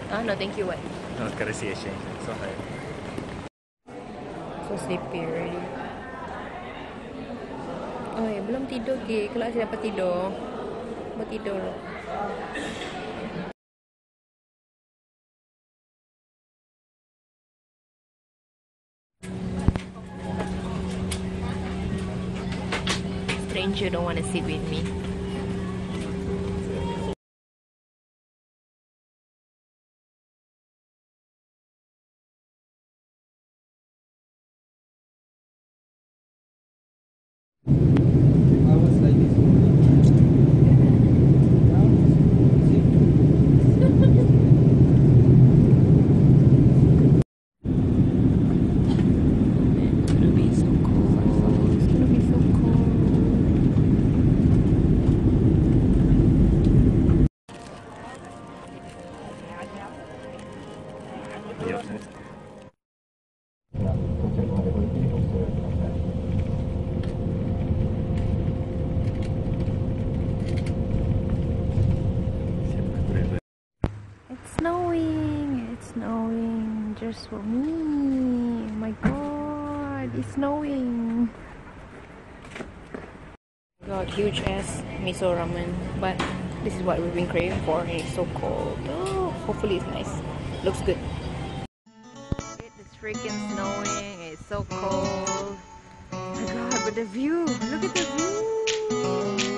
Ah, no, thank you. What? No, gotta see a change. So hard. So sleepy already. Oh, belum tidur ke? Kalau saya dapat tidur, mau tidur. Stranger don't want to sit with me. It's snowing. It's snowing just for me. Oh my god, it's snowing. Got huge ass miso ramen, but this is what we've been craving for, and it's so cold. Oh, hopefully it's nice. Looks good. It's freaking snowing. It's so cold. Oh my god, but the view! Look at the view!